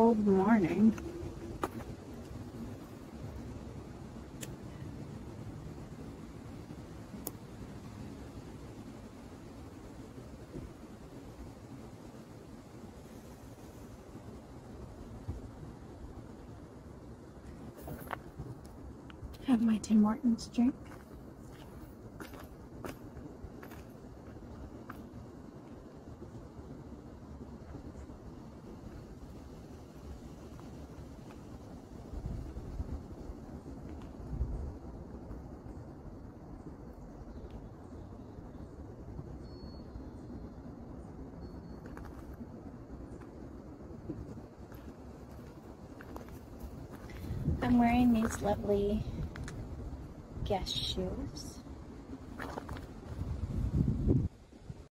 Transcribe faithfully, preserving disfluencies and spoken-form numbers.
cold morning. Have my Tim Hortons drink. I'm wearing these lovely Guess shoes.